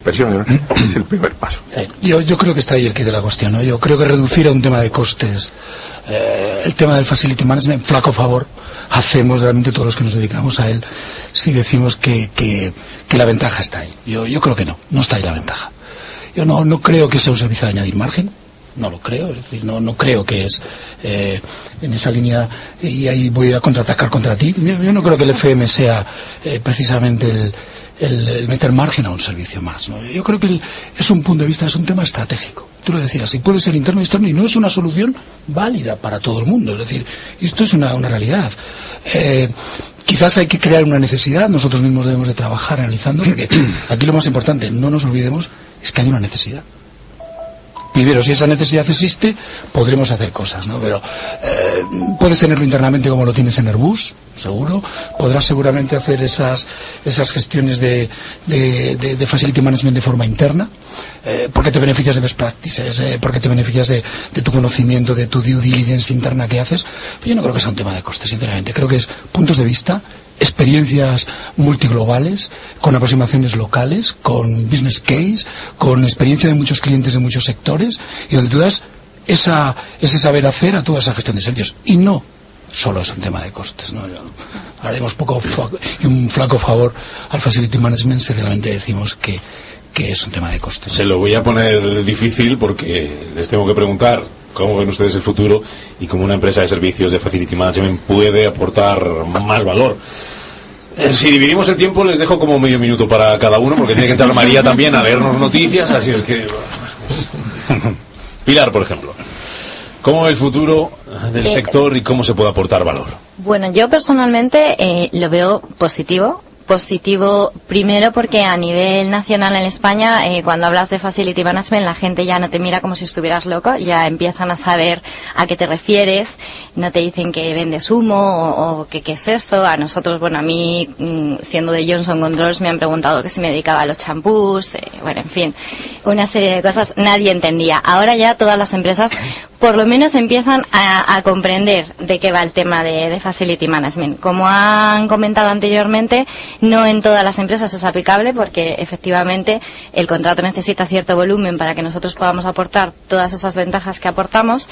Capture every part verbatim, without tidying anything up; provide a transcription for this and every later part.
Es el primer paso. Sí. Yo, yo creo que está ahí el quid de la cuestión, ¿no? Yo creo que reducir a un tema de costes eh, el tema del facility management, flaco favor hacemos realmente todos los que nos dedicamos a él si decimos que, que, que la ventaja está ahí. Yo, yo creo que no, no está ahí la ventaja. Yo no, no creo que sea un servicio de añadir margen, no lo creo, es decir, no, no creo que es eh, en esa línea, y ahí voy a contraatacar contra ti. Yo, yo no creo que el F M sea eh, precisamente el El, el meter margen a un servicio más, ¿no? Yo creo que el, es un punto de vista, es un tema estratégico. Tú lo decías, si puede ser interno y externo, y no es una solución válida para todo el mundo. Es decir, esto es una, una realidad. Eh, quizás hay que crear una necesidad, nosotros mismos debemos de trabajar analizando, porque aquí lo más importante, no nos olvidemos, es que hay una necesidad. Primero, si esa necesidad existe, podremos hacer cosas, ¿no? Pero eh, puedes tenerlo internamente como lo tienes en Airbus, seguro. Podrás seguramente hacer esas esas gestiones de, de, de, de facility management de forma interna, eh, porque te beneficias de best practices, eh, porque te beneficias de, de tu conocimiento, de tu due diligence interna que haces. Pero yo no creo que sea un tema de coste, sinceramente. Creo que es puntos de vista, experiencias multiglobales, con aproximaciones locales, con business case, con experiencia de muchos clientes de muchos sectores, y donde tú das esa, ese saber hacer a toda esa gestión de servicios. Y no solo es un tema de costes, ¿no? Haremos poco y un flaco favor al facility management si realmente decimos que, que es un tema de costes. Se lo voy a poner difícil porque les tengo que preguntar cómo ven ustedes el futuro y cómo una empresa de servicios de facility management puede aportar más valor. Si dividimos el tiempo, les dejo como medio minuto para cada uno, porque tiene que entrar María también a leernos noticias, así es que... Pilar, por ejemplo, ¿cómo ve el futuro del sector y cómo se puede aportar valor? Bueno, yo personalmente eh, lo veo positivo. Positivo primero porque a nivel nacional en España, eh, cuando hablas de facility management, la gente ya no te mira como si estuvieras loco, ya empiezan a saber a qué te refieres, no te dicen que vendes humo o, o que qué es eso. A nosotros, bueno, a mí, siendo de Johnson Controls, me han preguntado que si me dedicaba a los champús, eh, bueno, en fin, una serie de cosas nadie entendía. Ahora ya todas las empresas por lo menos empiezan a, a comprender de qué va el tema de, de facility management. Como han comentado anteriormente, no en todas las empresas es aplicable porque efectivamente el contrato necesita cierto volumen para que nosotros podamos aportar todas esas ventajas que aportamos.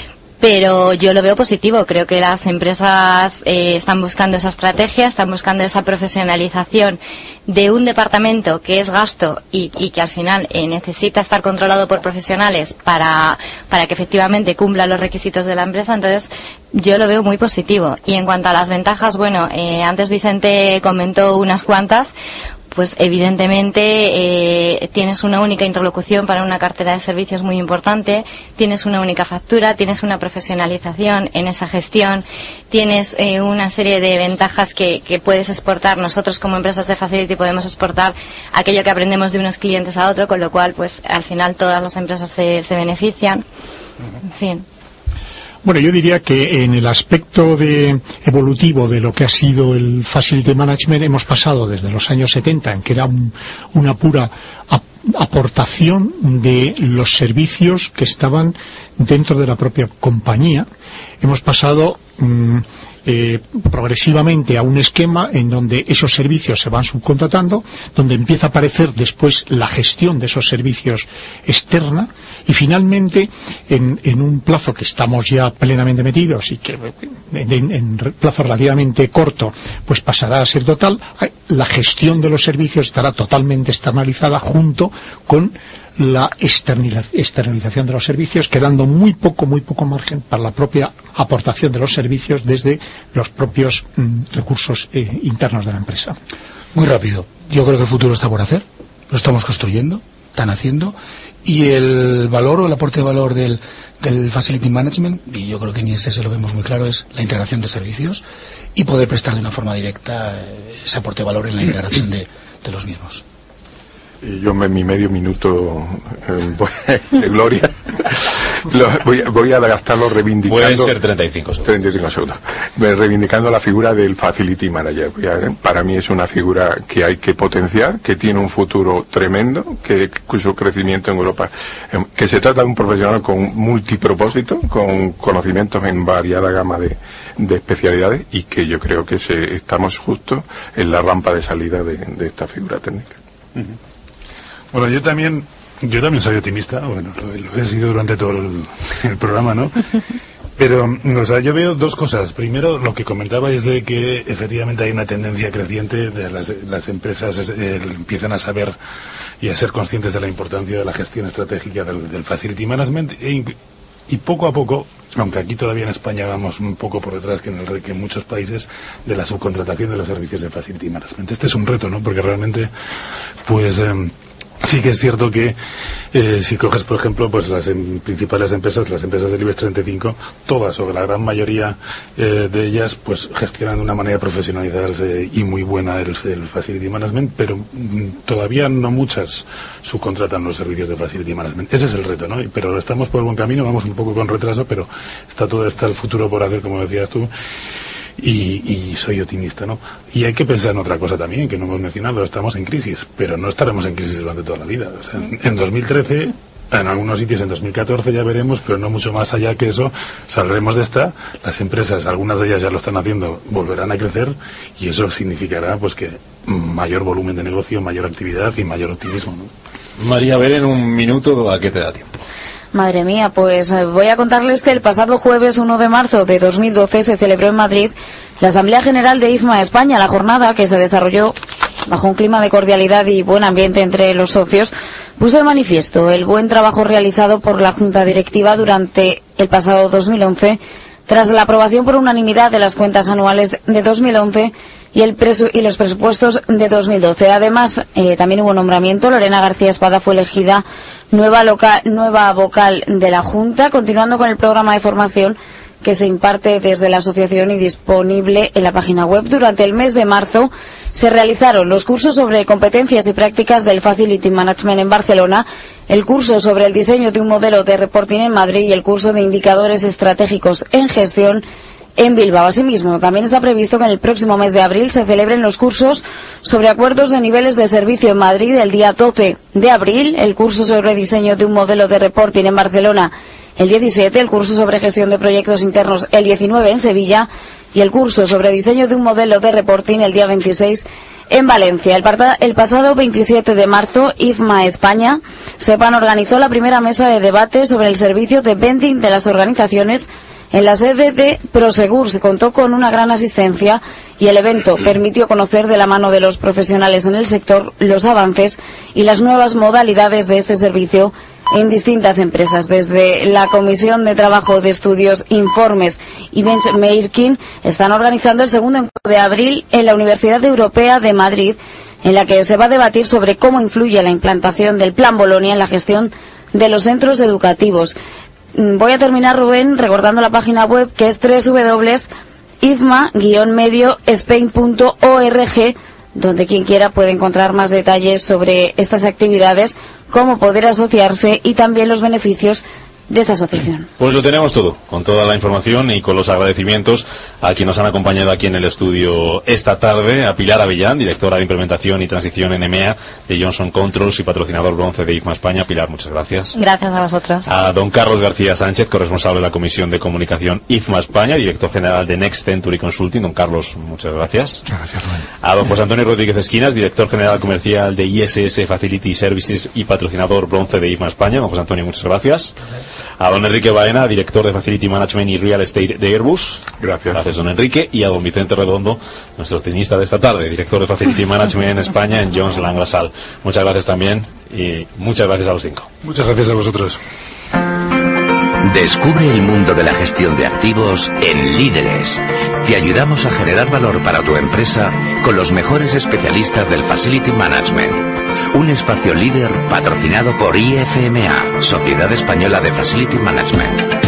Pero yo lo veo positivo, creo que las empresas eh, están buscando esa estrategia, están buscando esa profesionalización de un departamento que es gasto y, y que al final eh, necesita estar controlado por profesionales para, para que efectivamente cumpla los requisitos de la empresa. Entonces yo lo veo muy positivo. Y en cuanto a las ventajas, bueno, eh, antes Vicente comentó unas cuantas. Pues evidentemente eh, tienes una única interlocución para una cartera de servicios muy importante, tienes una única factura, tienes una profesionalización en esa gestión, tienes eh, una serie de ventajas que, que puedes exportar. Nosotros como empresas de Facility podemos exportar aquello que aprendemos de unos clientes a otro, con lo cual pues al final todas las empresas se, se benefician. En fin. Bueno, yo diría que en el aspecto de evolutivo de lo que ha sido el Facility Management hemos pasado desde los años setenta, en que era un, una pura ap aportación de los servicios que estaban dentro de la propia compañía. Hemos pasado mmm, eh, progresivamente a un esquema en donde esos servicios se van subcontratando, donde empieza a aparecer después la gestión de esos servicios externa, y finalmente en, en un plazo que estamos ya plenamente metidos y que en, en plazo relativamente corto pues pasará a ser total, la gestión de los servicios estará totalmente externalizada junto con la externalización de los servicios, quedando muy poco, muy poco margen para la propia aportación de los servicios desde los propios mm, recursos eh, internos de la empresa. Muy rápido. Yo creo que el futuro está por hacer. Lo estamos construyendo, están haciendo, y el valor o el aporte de valor del, del Facility Management, y yo creo que en I S S lo vemos muy claro, es la integración de servicios y poder prestar de una forma directa ese aporte de valor en la integración de, de los mismos. Y yo en mi medio minuto eh, de gloria lo, voy, voy a gastarlo reivindicando. Pueden ser treinta y cinco segundos. treinta y cinco segundos. Reivindicando la figura del Facility Manager. Para mí es una figura que hay que potenciar, que tiene un futuro tremendo, que cuyo crecimiento en Europa, que se trata de un profesional con multipropósito, con conocimientos en variada gama de, de especialidades, y que yo creo que se, estamos justo en la rampa de salida de, de esta figura técnica. Uh-huh. Bueno, yo también, yo también soy optimista, bueno, lo, lo he sido durante todo el, el programa, ¿no? Pero, o sea, yo veo dos cosas. Primero, lo que comentabais de que efectivamente hay una tendencia creciente de las, las empresas eh, empiezan a saber y a ser conscientes de la importancia de la gestión estratégica del, del facility management e, y poco a poco, aunque aquí todavía en España vamos un poco por detrás que en, el, que en muchos países, de la subcontratación de los servicios de facility management. Este es un reto, ¿no? Porque realmente, pues... Eh, sí que es cierto que eh, si coges, por ejemplo, pues las em, principales empresas, las empresas del IBEX treinta y cinco, todas o la gran mayoría eh, de ellas, pues gestionan de una manera profesionalizada eh, y muy buena el, el facility management, pero mm, todavía no muchas subcontratan los servicios de facility management. Ese es el reto, ¿no? Pero estamos por buen camino, vamos un poco con retraso, pero está todo está el futuro por hacer, como decías tú. Y, y soy optimista, ¿no? Y hay que pensar en otra cosa también, que no hemos mencionado, estamos en crisis, pero no estaremos en crisis durante toda la vida. O sea, en, en dos mil trece, en algunos sitios en dos mil catorce ya veremos, pero no mucho más allá que eso, saldremos de esta, las empresas, algunas de ellas ya lo están haciendo, volverán a crecer, y eso significará pues que mayor volumen de negocio, mayor actividad y mayor optimismo, ¿no? María, a ver en un minuto a qué te da tiempo. Madre mía, pues voy a contarles que el pasado jueves uno de marzo de dos mil doce se celebró en Madrid la Asamblea General de I F M A España. La jornada, que se desarrolló bajo un clima de cordialidad y buen ambiente entre los socios, puso de manifiesto el buen trabajo realizado por la Junta Directiva durante el pasado dos mil once, tras la aprobación por unanimidad de las cuentas anuales de dos mil once y, el presu y los presupuestos de dos mil doce. Además, eh, también hubo nombramiento. Lorena García Espada fue elegida nueva, loca nueva vocal de la Junta, continuando con el programa de formación que se imparte desde la asociación y disponible en la página web. Durante el mes de marzo se realizaron los cursos sobre competencias y prácticas del Facility Management en Barcelona, el curso sobre el diseño de un modelo de reporting en Madrid y el curso de indicadores estratégicos en gestión en Bilbao. Asimismo, también está previsto que en el próximo mes de abril se celebren los cursos sobre acuerdos de niveles de servicio en Madrid el día doce de abril, el curso sobre diseño de un modelo de reporting en Barcelona el diecisiete, el curso sobre gestión de proyectos internos el diecinueve en Sevilla y el curso sobre diseño de un modelo de reporting el día veintiséis en Valencia. El, el pasado veintisiete de marzo, I F M A España, SEPAN, organizó la primera mesa de debate sobre el servicio de vending de las organizaciones en la sede de Prosegur. Se contó con una gran asistencia y el evento permitió conocer de la mano de los profesionales en el sector los avances y las nuevas modalidades de este servicio en distintas empresas. Desde la Comisión de Trabajo de Estudios, Informes y Benchmarking están organizando el segundo encuentro de abril en la Universidad Europea de Madrid, en la que se va a debatir sobre cómo influye la implantación del Plan Bolonia en la gestión de los centros educativos. Voy a terminar, Rubén, recordando la página web, que es doble u doble u doble u punto i f m a guion medio spain punto org, donde quien quiera puede encontrar más detalles sobre estas actividades, cómo poder asociarse y también los beneficios de esta asociación. Pues lo tenemos todo, con toda la información y con los agradecimientos a quienes nos han acompañado aquí en el estudio esta tarde, a Pilar Avellán, directora de Implementación y Transición en EMEA de Johnson Controls y patrocinador bronce de I F M A España. Pilar, muchas gracias. Gracias a vosotros. A don Carlos García Sánchez, corresponsable de la Comisión de Comunicación I F M A España, director general de Next Century Consulting. Don Carlos, muchas gracias. Gracias, Rubén. A don José Antonio Rodríguez Esquinas, director general comercial de I S S Facility Services y patrocinador bronce de I F M A España. Don José Antonio, muchas gracias. A don Enrique Baena, director de Facility Management y Real Estate de Airbus. Gracias. Gracias, don Enrique. Y a don Vicente Redondo, nuestro tenista de esta tarde, director de Facility Management en España en Jones Lang LaSalle. Muchas gracias también y muchas gracias a los cinco. Muchas gracias a vosotros. Descubre el mundo de la gestión de activos en Líderes. Te ayudamos a generar valor para tu empresa con los mejores especialistas del Facility Management. Un espacio líder patrocinado por I F M A, Sociedad Española de Facility Management.